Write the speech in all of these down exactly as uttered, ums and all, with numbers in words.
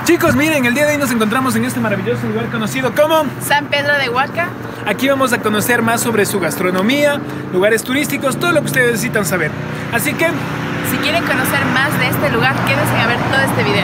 Chicos, miren, el día de hoy nos encontramos en este maravilloso lugar conocido como San Pedro de Huaca. Aquí vamos a conocer más sobre su gastronomía, lugares turísticos, todo lo que ustedes necesitan saber. Así que, si quieren conocer más de este lugar, quédense a ver todo este video.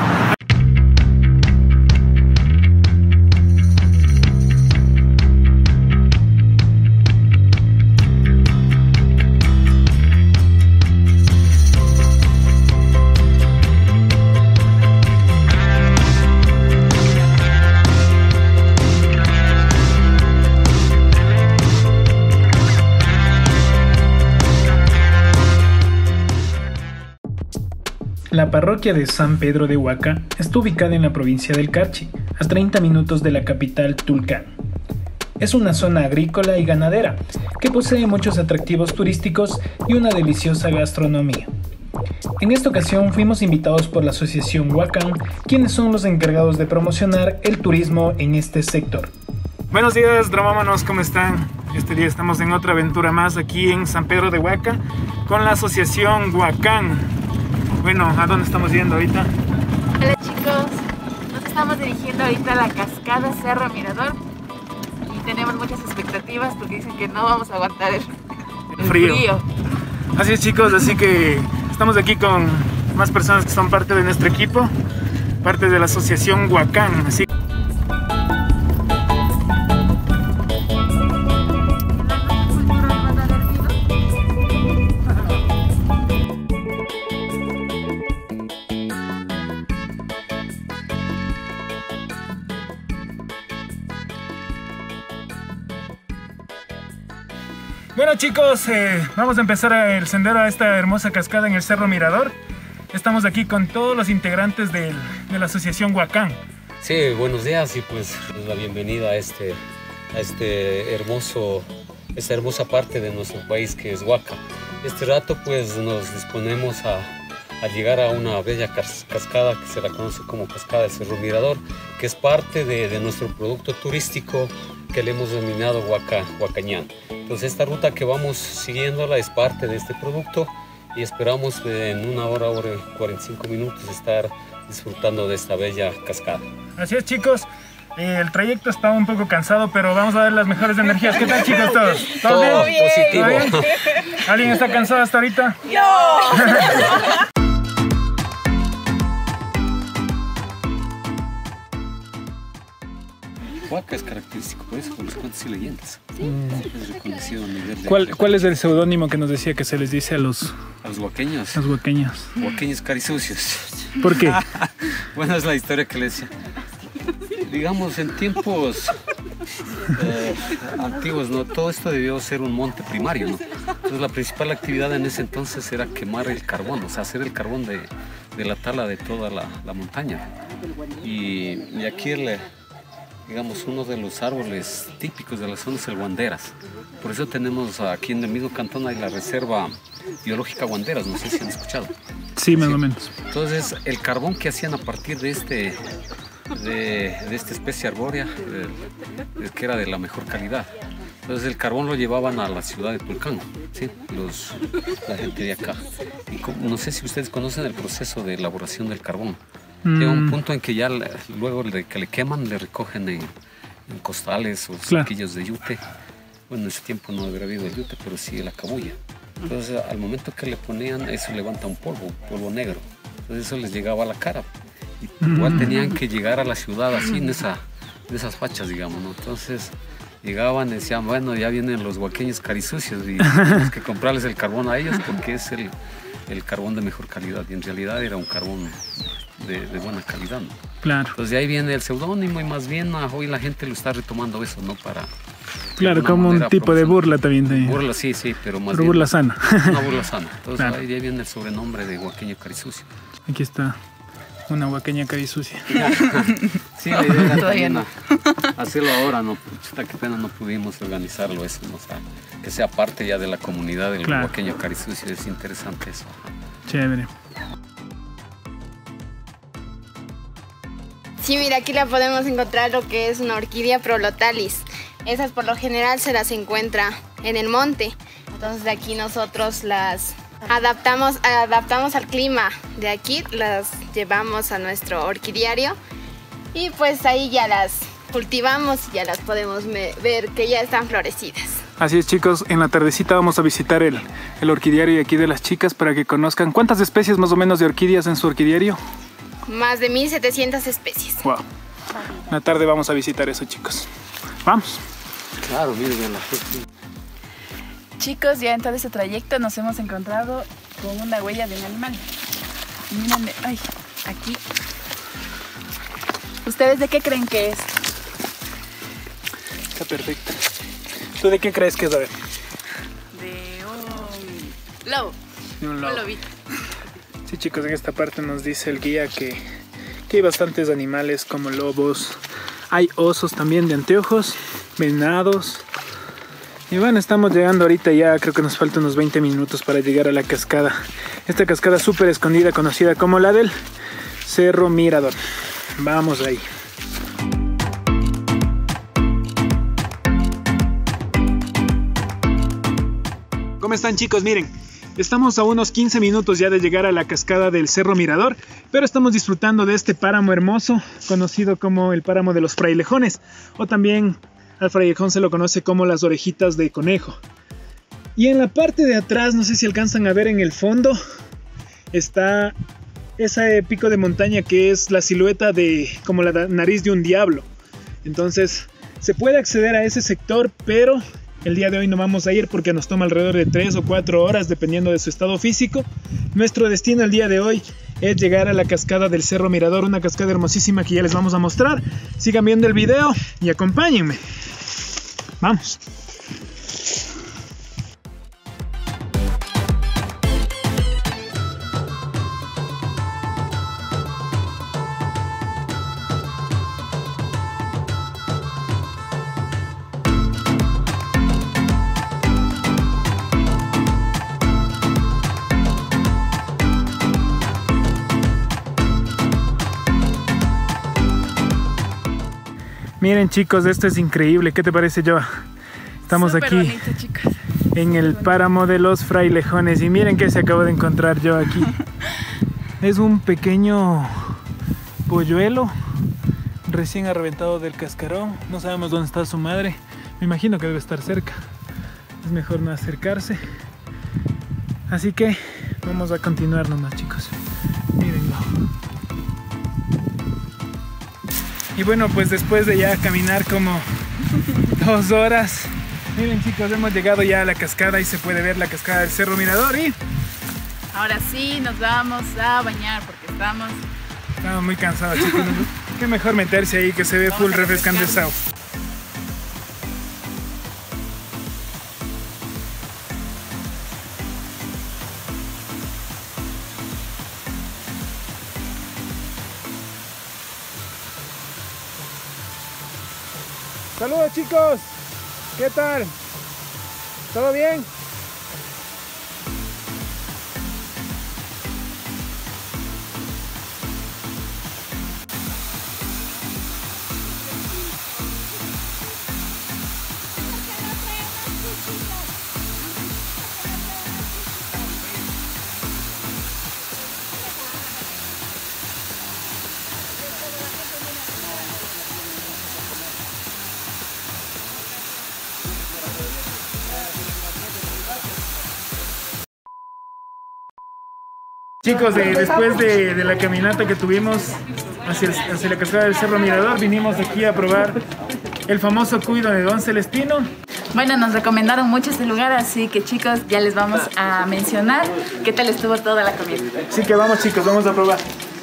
la parroquia de San Pedro de Huaca está ubicada en la provincia del Carchi, a treinta minutos de la capital Tulcán. Es una zona agrícola y ganadera que posee muchos atractivos turísticos y una deliciosa gastronomía. En esta ocasión fuimos invitados por la asociación Huacán, quienes son los encargados de promocionar el turismo en este sector. Buenos días, dramámanos, ¿cómo están? Este día estamos en otra aventura más aquí en San Pedro de Huaca con la asociación Huacán. Bueno, ¿a dónde estamos yendo ahorita? Hola chicos, nos estamos dirigiendo ahorita a la cascada Cerro Mirador y tenemos muchas expectativas porque dicen que no vamos a aguantar el, el frío. frío. Así es chicos, así que estamos aquí con más personas que son parte de nuestro equipo, parte de la asociación Huacán. Así Bueno chicos, eh, vamos a empezar el sendero a esta hermosa cascada en el Cerro Mirador. Estamos aquí con todos los integrantes del, de la asociación Huacán. Sí, buenos días y pues la bienvenida a este, a este hermoso, esta hermosa parte de nuestro país que es Huaca. Este rato pues nos disponemos a, a llegar a una bella cas cascada que se la conoce como Cascada del Cerro Mirador, que es parte de, de nuestro producto turístico que le hemos denominado Huaca, Huacañán. Entonces esta ruta que vamos siguiéndola es parte de este producto y esperamos en una hora, hora y cuarenta y cinco minutos estar disfrutando de esta bella cascada. Así es chicos, eh, el trayecto está un poco cansado, pero vamos a dar las mejores energías. ¿Qué tal chicos todos? ¿Todo, Todo bien? Positivo. ¿Todo bien? ¿Alguien está cansado hasta ahorita? ¡No! Huaca es característico por eso, por los cuentos y leyendas. Mm. Es reconocido a nivel de... ¿Cuál, ¿Cuál es el seudónimo que nos decía que se les dice a los... A los huaqueños? A los huaqueños. Huaqueños carisucios. ¿Por qué? Bueno, es la historia que les decía. Digamos, en tiempos eh, antiguos, ¿no? Todo esto debió ser un monte primario, ¿no? Entonces la principal actividad en ese entonces era quemar el carbón, o sea, hacer el carbón de, de la tala de toda la, la montaña. Y, y aquí el... digamos, uno de los árboles típicos de la zona es el guanderas. Por eso tenemos aquí en el mismo cantón hay la reserva biológica Guanderas, no sé si han escuchado. Sí, más sí. o menos. Entonces, el carbón que hacían a partir de, este, de, de esta especie arbórea, de, que era de la mejor calidad. Entonces, el carbón lo llevaban a la ciudad de Tulcán, ¿sí? Los, la gente de acá. Y como, no sé si ustedes conocen el proceso de elaboración del carbón. Llega un punto en que ya luego de que le queman, le recogen en, en costales o claro. saquillos de yute. Bueno, en ese tiempo no habría habido el yute, pero sí la cabuya. Entonces, al momento que le ponían, eso levanta un polvo, polvo negro. Entonces, eso les llegaba a la cara. Y igual tenían que llegar a la ciudad así, en, esa, en esas fachas, digamos, ¿no? Entonces, llegaban y decían, bueno, ya vienen los huaqueños carisucios y tenemos que comprarles el carbón a ellos porque es el, el carbón de mejor calidad. Y en realidad era un carbón... De, de buena calidad, ¿no? Claro. Entonces de ahí viene el seudónimo y más bien hoy la gente lo está retomando eso, ¿no? Para... Claro, como un tipo de burla también. De... Burla, sí, sí, pero más pero bien... burla sana. Una burla sana. Entonces claro. Ahí viene el sobrenombre de huaqueño carisucio. Aquí está una huaqueña carisucia. Sí, la idea era también hacerlo ahora, ¿no? Pucha, qué pena no pudimos organizarlo eso, ¿no? O sea, que sea parte ya de la comunidad del claro. huaqueño carisucio, es interesante eso. Chévere. Sí, mira, aquí la podemos encontrar lo que es una orquídea prolotalis. Esas por lo general se las encuentra en el monte. Entonces de aquí nosotros las adaptamos, adaptamos al clima de aquí, las llevamos a nuestro orquidiario Y pues ahí ya las cultivamos y ya las podemos ver que ya están florecidas. Así es, chicos, en la tardecita vamos a visitar el, el orquidiario aquí de las chicas para que conozcan cuántas especies más o menos de orquídeas en su orquidiario. Más de mil setecientas especies. Wow. En la tarde vamos a visitar eso, chicos. Vamos. Claro, miren la gente. Chicos, ya en todo este trayecto nos hemos encontrado con una huella de un animal. Miren, ay, aquí. ¿Ustedes de qué creen que es? Está perfecta. ¿Tú de qué crees que es? A ver. De un lobo. De un lobo. Un lobito. Sí, chicos, en esta parte nos dice el guía que, que hay bastantes animales como lobos. Hay osos también de anteojos, venados. Y bueno, estamos llegando ahorita ya, creo que nos faltan unos veinte minutos para llegar a la cascada. Esta cascada súper escondida, conocida como la del Cerro Mirador. Vamos ahí. ¿Cómo están, chicos? Miren, estamos a unos quince minutos ya de llegar a la cascada del Cerro Mirador, pero estamos disfrutando de este páramo hermoso, conocido como el páramo de los frailejones, o también al frailejón se lo conoce como las orejitas de conejo. Y en la parte de atrás, no sé si alcanzan a ver en el fondo, está ese pico de montaña que es la silueta de como la nariz de un diablo. Entonces se puede acceder a ese sector, pero el día de hoy no vamos a ir porque nos toma alrededor de tres o cuatro horas dependiendo de su estado físico. Nuestro destino el día de hoy es llegar a la cascada del Cerro Mirador, una cascada hermosísima que ya les vamos a mostrar. Sigan viendo el video y acompáñenme. Vamos. Miren, chicos, esto es increíble. ¿Qué te parece, Joa? Estamos Súper aquí bonito, chicos. en el páramo de los frailejones. Y miren que se acabo de encontrar yo aquí. Es un pequeño polluelo recién arrebentado del cascarón. No sabemos dónde está su madre. Me imagino que debe estar cerca. Es mejor no acercarse. Así que vamos a continuar nomás, chicos. Mírenlo. Y bueno, pues después de ya caminar como dos horas, miren, chicos, hemos llegado ya a la cascada y se puede ver la cascada del Cerro Mirador. Y ahora sí nos vamos a bañar porque estamos... estamos muy cansados, chicos. Qué mejor meterse ahí, que se ve full refrescante esa agua. Saludos, chicos, ¿qué tal? ¿Todo bien? Chicos, de, después de, de la caminata que tuvimos hacia, el, hacia la cascada del Cerro Mirador, vinimos aquí a probar el famoso cuido de Don Celestino. Bueno, nos recomendaron mucho este lugar, así que, chicos, ya les vamos a mencionar qué tal estuvo toda la comida. Así que vamos, chicos, vamos a probar.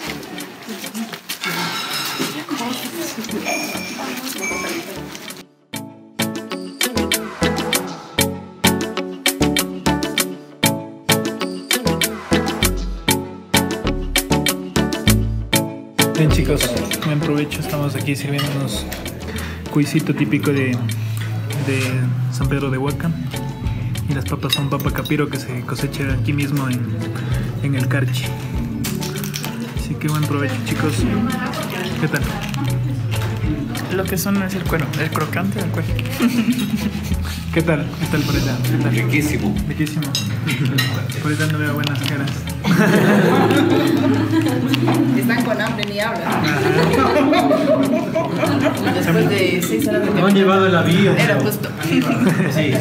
Bien, chicos, buen provecho. Estamos aquí sirviéndonos cuisito típico de, de San Pedro de Huaca. Y las papas son papa capiro que se cosecha aquí mismo en, en el Carchi. Así que buen provecho, chicos. ¿Qué tal? Lo que son es el cuero, el crocante del cuero. ¿Qué tal? ¿Qué tal por allá? ¿Qué tal? Riquísimo. Riquísimo. Por allá no veo buenas caras. Están con hambre ni hablan. Después de seis horas de no han llevado el avión. Era justo. Sí.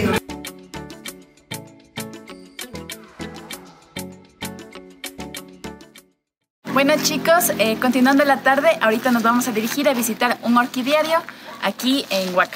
Bueno chicos, eh, continuando la tarde, ahorita nos vamos a dirigir a visitar un orquidiario aquí en Huaca.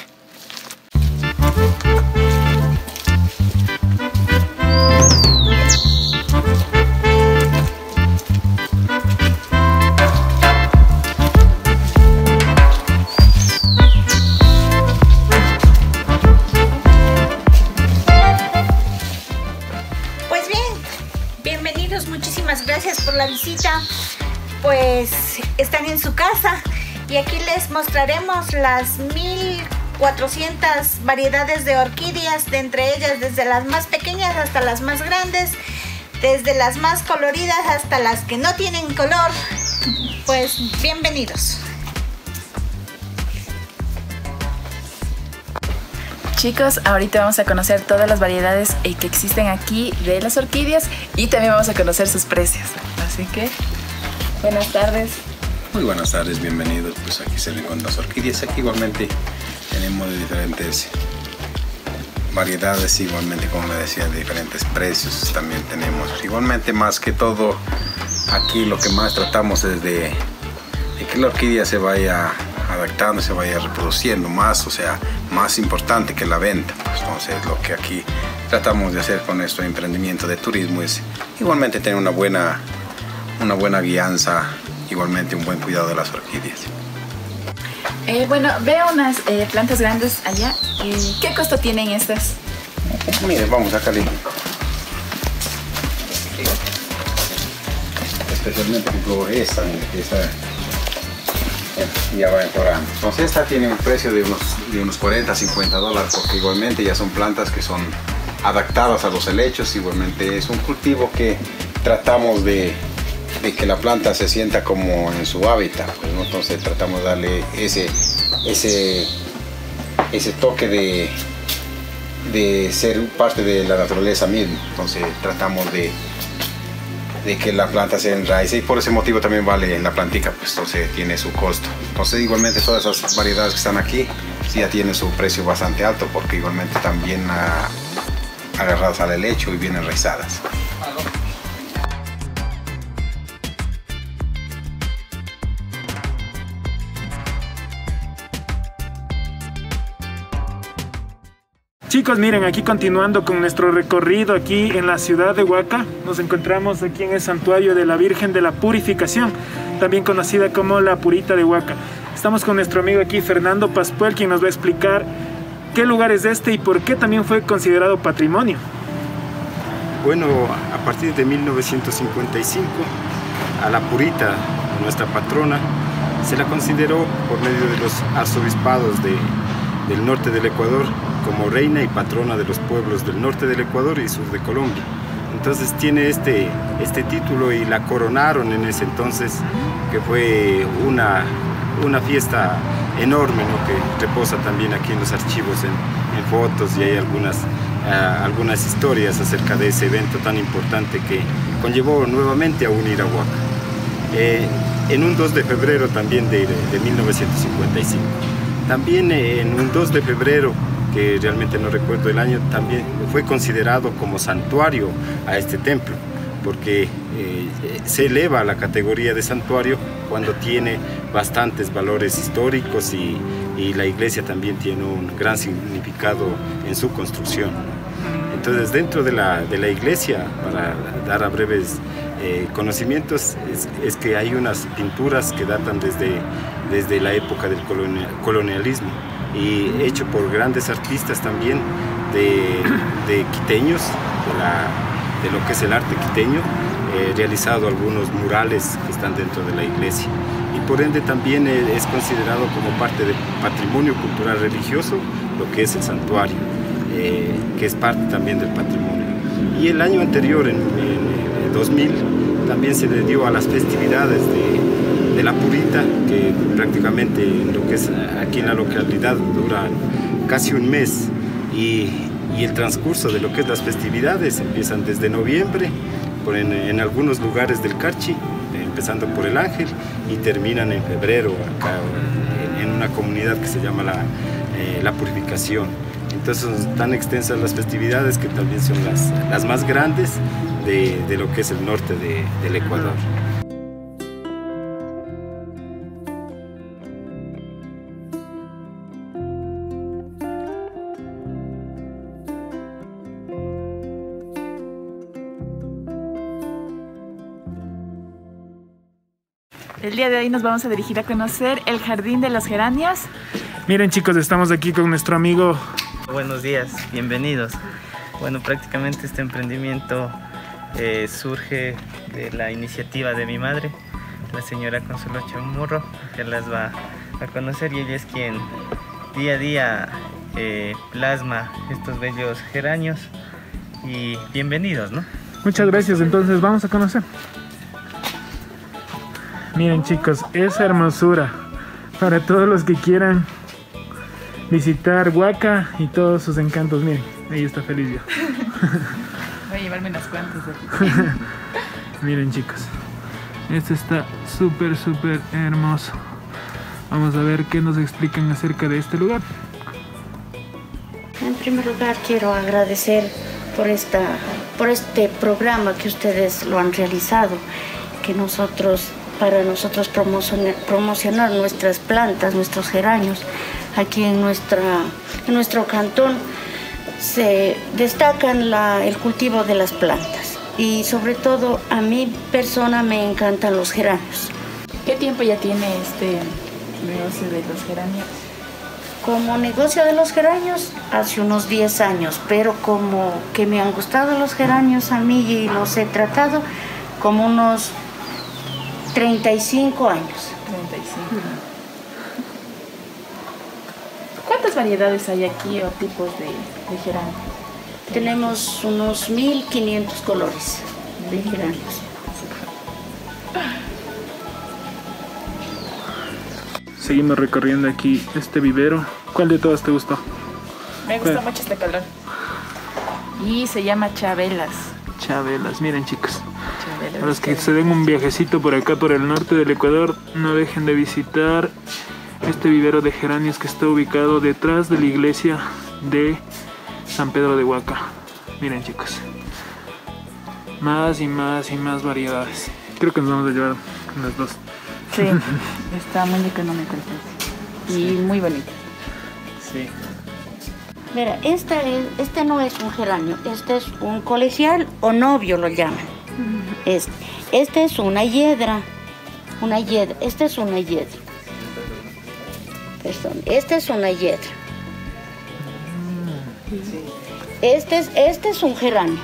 Pues bien, bienvenidos, muchísimas gracias por la visita. Pues están en su casa y aquí les mostraremos las mil cuatrocientas variedades de orquídeas, de entre ellas desde las más pequeñas hasta las más grandes, desde las más coloridas hasta las que no tienen color. Pues bienvenidos. Chicos, ahorita vamos a conocer todas las variedades eh, que existen aquí de las orquídeas y también vamos a conocer sus precios. Así que, buenas tardes. Muy buenas tardes, bienvenidos. Pues aquí se le encuentran las orquídeas. Aquí igualmente tenemos de diferentes variedades, igualmente como le decía, de diferentes precios también tenemos. Igualmente, más que todo, aquí lo que más tratamos es de, de que la orquídea se vaya adaptando, se vaya reproduciendo más, o sea, más importante que la venta. Pues, entonces, lo que aquí tratamos de hacer con nuestro emprendimiento de turismo es igualmente tener una buena, una buena guianza, igualmente un buen cuidado de las orquídeas. Eh, bueno, veo unas eh, plantas grandes allá. Eh, ¿Qué costo tienen estas? Mire, vamos a Cali. Especialmente por esta, mire, que esta ya va mejorando. Entonces esta tiene un precio de unos, de unos cuarenta, cincuenta dólares, porque igualmente ya son plantas que son adaptadas a los helechos. Igualmente es un cultivo que tratamos de, de que la planta se sienta como en su hábitat, pues, ¿no? Entonces tratamos de darle ese, ese, ese toque de, de ser parte de la naturaleza misma. Entonces tratamos de de que la planta se enraice y por ese motivo también vale la plantica, pues entonces tiene su costo. Entonces igualmente todas esas variedades que están aquí sí ya tienen su precio bastante alto, porque igualmente también ah, agarradas al helecho y bien enraizadas. Chicos, miren, aquí continuando con nuestro recorrido aquí en la ciudad de Huaca, nos encontramos aquí en el santuario de la Virgen de la Purificación, también conocida como la Purita de Huaca. Estamos con nuestro amigo aquí, Fernando Pascual, quien nos va a explicar qué lugar es este y por qué también fue considerado patrimonio. Bueno, a partir de mil novecientos cincuenta y cinco, a la Purita, nuestra patrona, se la consideró por medio de los arzobispados de, del norte del Ecuador como reina y patrona de los pueblos del norte del Ecuador y sur de Colombia. Entonces tiene este, este título y la coronaron en ese entonces, que fue una, una fiesta enorme, ¿no? Que reposa también aquí en los archivos, en, en fotos, y hay algunas, uh, algunas historias acerca de ese evento tan importante que conllevó nuevamente a unir a Huaca. Eh, en un dos de febrero también de, de mil novecientos cincuenta y cinco. También eh, en un dos de febrero, que realmente no recuerdo el año, también fue considerado como santuario a este templo, porque eh, se eleva a la categoría de santuario cuando tiene bastantes valores históricos y, y la iglesia también tiene un gran significado en su construcción. Entonces, dentro de la, de la iglesia, para dar a breves eh, conocimientos, es, es que hay unas pinturas que datan desde, desde la época del colonial, colonialismo, y hecho por grandes artistas también de, de quiteños, de, la, de lo que es el arte quiteño, eh, realizado algunos murales que están dentro de la iglesia, y por ende también es considerado como parte del patrimonio cultural religioso lo que es el santuario, eh, que es parte también del patrimonio. Y el año anterior, en, en dos mil, también se le dio a las festividades de de la Purita, que prácticamente lo que es aquí en la localidad duran casi un mes, y, y el transcurso de lo que es las festividades empiezan desde noviembre, por en, en algunos lugares del Carchi, empezando por el Ángel y terminan en febrero acá en, en una comunidad que se llama la, eh, la Purificación. Entonces son tan extensas las festividades que también son las, las más grandes de, de lo que es el norte de, del Ecuador. El día de hoy nos vamos a dirigir a conocer el Jardín de los Geranios. Miren chicos, estamos aquí con nuestro amigo. Buenos días, bienvenidos. Bueno, prácticamente este emprendimiento eh, surge de la iniciativa de mi madre, la señora Consuelo Chamorro, que las va a conocer, y ella es quien día a día eh, plasma estos bellos geranios. Y bienvenidos, ¿no? Muchas gracias, entonces vamos a conocer. Miren chicos, esa hermosura para todos los que quieran visitar Huaca y todos sus encantos. Miren, ahí está feliz yo. Voy a llevarme unas cuantas de aquí. Miren chicos, este está súper súper hermoso. Vamos a ver qué nos explican acerca de este lugar. En primer lugar quiero agradecer por, esta, por este programa que ustedes lo han realizado, que nosotros... para nosotros promocionar, promocionar nuestras plantas, nuestros geranios. Aquí en, nuestra, en nuestro cantón se destacan la, el cultivo de las plantas y sobre todo a mi persona me encantan los geranios. ¿Qué tiempo ya tiene este negocio de los geranios? Como negocio de los geranios hace unos diez años, pero como que me han gustado los geranios a mí y los he tratado como unos treinta y cinco años. treinta y cinco. ¿Cuántas variedades hay aquí o tipos de, de geranio? Tenemos unos mil quinientos colores de geranios. Seguimos recorriendo aquí este vivero. ¿Cuál de todos te gustó? Me gusta mucho este color. Y se llama Chabelas. Chabelas, miren chicos. Chabelas. A los que se den un viajecito por acá, por el norte del Ecuador, no dejen de visitar este vivero de geranios que está ubicado detrás de la iglesia de San Pedro de Huaca. Miren chicos, más y más y más variedades. Creo que nos vamos a llevar unas dos. Sí, está muy económico el precio y sí, muy bonito. Sí. Mira, esta es, este no es un geranio, este es un colegial o novio lo llaman. Este, este es una hiedra, una hiedra, esta es una hiedra. Perdón, esta es una hiedra. Este es, este es un geranio.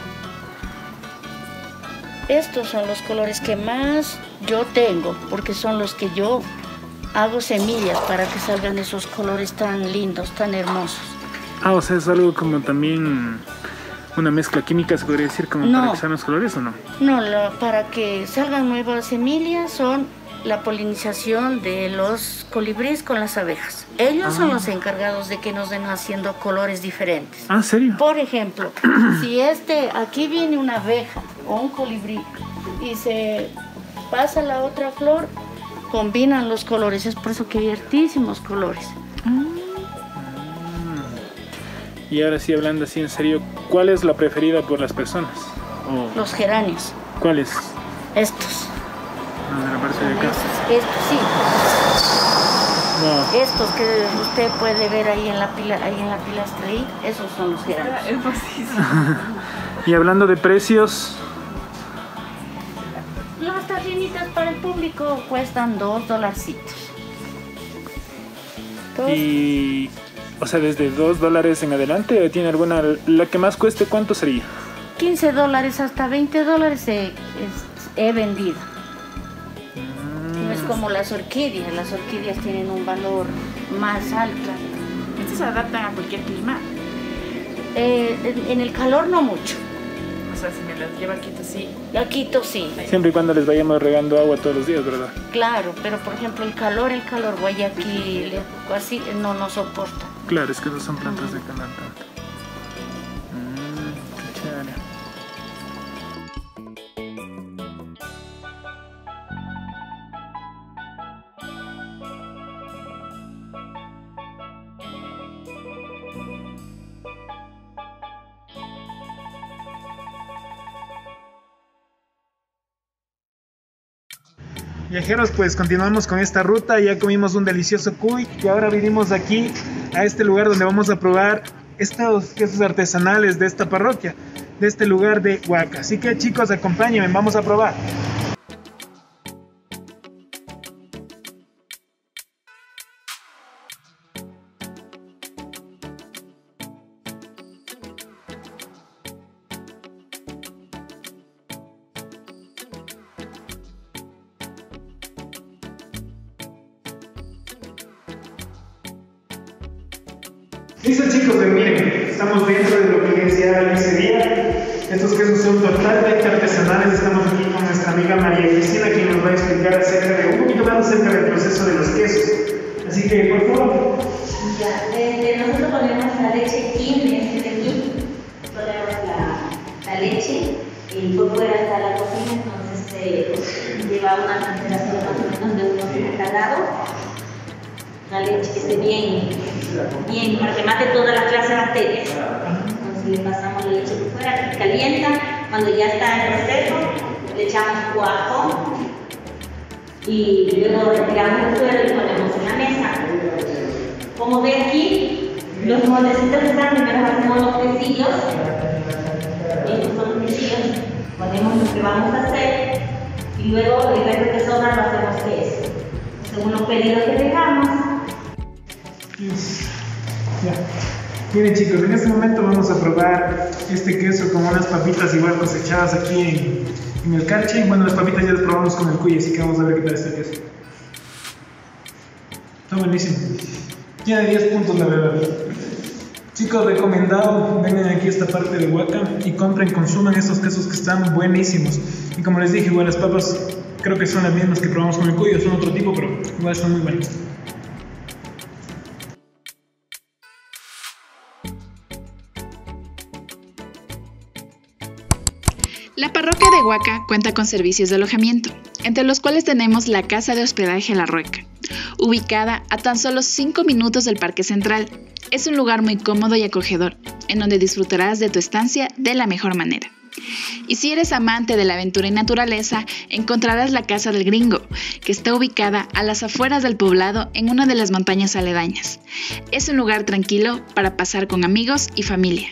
Estos son los colores que más yo tengo, porque son los que yo hago semillas para que salgan esos colores tan lindos, tan hermosos. Ah, o sea, es algo como también una mezcla química, se podría decir, como no, para que salgan los colores, ¿o no? No, lo, para que salgan nuevas semillas son la polinización de los colibríes con las abejas. Ellos ah. son los encargados de que nos den haciendo colores diferentes. Ah, ¿serio? Por ejemplo, si este, aquí viene una abeja o un colibrí y se pasa la otra flor, combinan los colores. Es por eso que hay hartísimos colores. Mm. Y ahora sí, hablando así en serio, ¿cuál es la preferida por las personas? Oh. Los geranios. ¿Cuáles? Estos. Ah, de la parte de acá. Estos, estos sí. Wow. Estos que usted puede ver ahí en la pila, ahí en la pilastra ahí, esos son los geranios. Y hablando de precios, las tarjetitas para el público cuestan dos dolarcitos. Dos. Y, o sea, desde dos dólares en adelante, ¿tiene alguna, la que más cueste, cuánto sería? quince dólares hasta veinte dólares he, es, he vendido. Mm. No es como las orquídeas, las orquídeas tienen un valor más alto. ¿Estos se adaptan a cualquier clima? Eh, en, en el calor no mucho. O sea, si me las llevo a Quito, sí. A Quito, sí. Siempre y cuando les vayamos regando agua todos los días, ¿verdad? Claro, pero por ejemplo el calor, el calor, Guayaquil, así no nos soporta. Claro, es que no son plantas uh-huh. de calor tanto. Mmm, qué chévere. Viajeros, pues continuamos con esta ruta. Ya comimos un delicioso cuy y ahora vinimos aquí a este lugar donde vamos a probar estos quesos artesanales de esta parroquia, de este lugar de Huaca. Así que chicos, acompáñenme, vamos a probar. Listo chicos, pues miren, estamos dentro de lo que es ya la pizzería. Estos quesos son totalmente artesanales. Estamos aquí con nuestra amiga María Cristina, quien nos va a explicar acerca de un poquito más acerca del proceso de los quesos. Así que, por favor. Ya, eh, nosotros ponemos la leche Quilmes, de aquí, ponemos la, la leche y por fuera está la cocina, entonces eh, lleva una temperatura más o menos de unos setenta grados. Una leche que esté bien, bien, para que mate todas las clases de bacterias. Entonces le pasamos la leche por fuera, que calienta. Cuando ya está en proceso, le echamos cuajo y luego retiramos el suelo y ponemos en la mesa. Como ve aquí, los moldecitos que están, primero hacemos los quesillos. Estos son los quesillos. Ponemos lo que vamos a hacer y luego el resto que sobra lo hacemos queso, según los pedidos que tengamos. Ya. Miren chicos, en este momento vamos a probar este queso con unas papitas igual cosechadas aquí en, en el Carchi. Bueno, las papitas ya las probamos con el cuy, así que vamos a ver qué tal está el queso. Está buenísimo. Tiene diez puntos la verdad. Chicos, recomendado, vengan aquí a esta parte de Huaca y compren, consuman estos quesos que están buenísimos. Y como les dije, igual las papas creo que son las mismas que probamos con el cuy, son otro tipo, pero igual están muy buenas. La parroquia de Huaca cuenta con servicios de alojamiento, entre los cuales tenemos la Casa de Hospedaje La Rueca, ubicada a tan solo cinco minutos del Parque Central. Es un lugar muy cómodo y acogedor, en donde disfrutarás de tu estancia de la mejor manera. Y si eres amante de la aventura y naturaleza, encontrarás la Casa del Gringo, que está ubicada a las afueras del poblado en una de las montañas aledañas. Es un lugar tranquilo para pasar con amigos y familia.